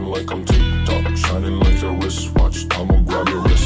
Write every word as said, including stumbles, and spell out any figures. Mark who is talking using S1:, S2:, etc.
S1: like I'm TikTok, shining like a wristwatch. I'ma grab your wrist.